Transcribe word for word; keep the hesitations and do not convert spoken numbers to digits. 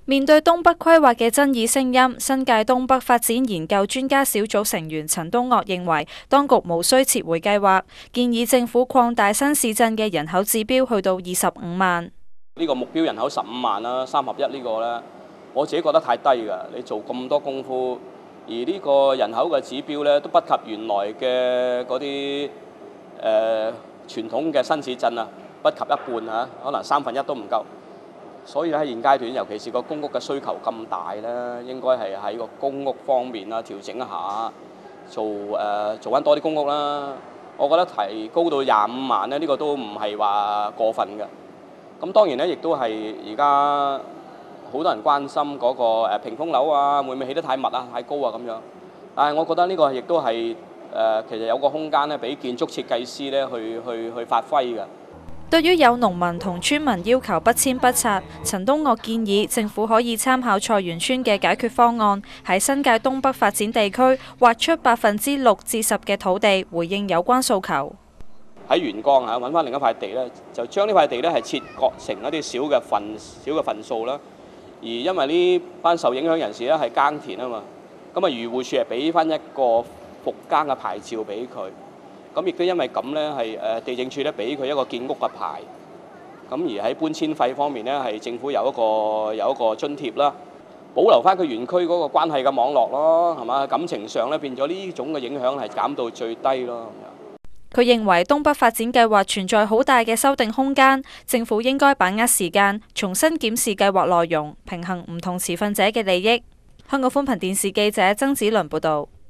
面對東北規劃嘅爭議聲音，新界東北發展研究專家小組成員陳東嶽認為，當局無需撤回計劃，建議政府擴大新市鎮嘅人口指標去到二十五萬。 呢個目標人口十五萬啦，三合一呢個呢，我自己覺得太低㗎。你做咁多功夫，而呢個人口嘅指標呢，都不及原來嘅嗰啲誒傳統嘅新市鎮啊，不及一半啊，可能三分一都唔夠。所以喺現階段，尤其是個公屋嘅需求咁大咧，應該係喺個公屋方面啦調整一下，做誒、呃、做翻多啲公屋啦。我覺得提高到廿五萬咧，呢、呢個都唔係話過分嘅。咁當然咧，亦都係而家好多人關心嗰個誒屏風樓啊，會唔會起得太密啊、太高啊咁樣？但係我覺得呢個亦都係誒、呃、其實有個空間咧，俾建築設計師咧去去去發揮嘅。 對於有農民同村民要求不遷不拆，陳東嶽建議政府可以參考菜園村嘅解決方案，喺新界東北發展地區劃出百分之六至十嘅土地，回應有關訴求。 喺元江啊，揾翻另一塊地咧，就將呢塊地咧係切割成一啲小嘅份、小嘅份數啦。而因為呢班受影響人士咧係耕田啊嘛，咁啊漁護署係俾翻一個復耕嘅牌照俾佢。咁亦都因為咁咧，係誒地政處咧俾佢一個建屋嘅牌，咁而喺搬遷費方面咧，係政府有一個有一個津貼啦，保留翻佢園區嗰個關係嘅網絡咯，係嘛？感情上咧變咗呢種嘅影響係減到最低咯。 佢認為東北發展計劃存在好大嘅修訂空間，政府應該把握時間，重新檢視計劃內容，平衡唔同持份者嘅利益。香港寬頻電視記者曾子倫報導。